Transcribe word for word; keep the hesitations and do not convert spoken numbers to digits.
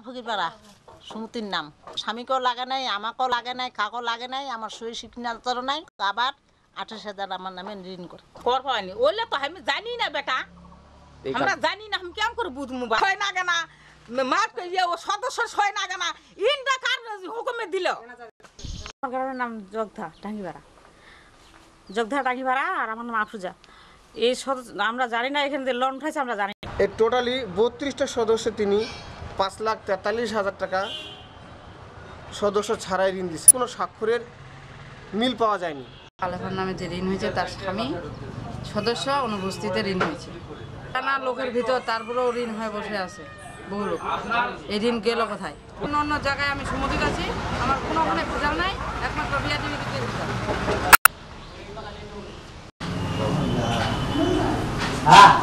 ফকিরপাড়া সুমতির নাম। স্বামীকেও লাগে নাই, আমাকেও লাগে নাই, কাকেও লাগে নাই, আমার সই সিগনেচারও নাই। আবার আঠাশ হাজার আমার নামে ঋণ করে কর হয়নি। ওইলে তো আমি জানি না বেটা, আমরা জানি না, আমি কেমন করে বুঝবো? হয় না কেনা মার ও সদস্য হয় না কেনা ইনটা কার হুকুমে দিল? আমার ঘরের নাম জগধা টাঙ্গিপাড়া, জগধা টাঙ্গিপাড়া, আর আমার নাম আফরুজা। এই আমরা জানি না এখানে যে লোন উঠাইছে, আমরা জানি না। এই টোটালি বত্রিশটা সদস্য তিনি পাঁচ লাখ তেতাল্লিশ হাজার টাকা সদস্য ছাড়াই ঋণ দিচ্ছে। কোনো স্বাক্ষরের মিল পাওয়া যায়নি। আলেফার নামে যে ঋণ হয়েছে তার স্বামী সদস্য অনুপস্থিতিতে ঋণ হয়েছে। টানা লোকের ভিতর তারপরেও ঋণ হয়ে বসে আছে বহু লোক। এই ঋণ গেল কোথায়? অন্য অন্য জায়গায় আমি সমধিক আছি, আমার কোনো ওখানে ভেজাল নাই, একমাত্র বিয়াদির ভেজাল।